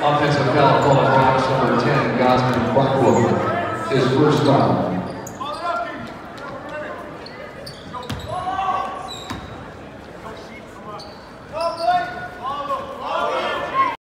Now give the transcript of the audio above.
Offensive foul called on box number 10, Gosman Barkwood. His first foul.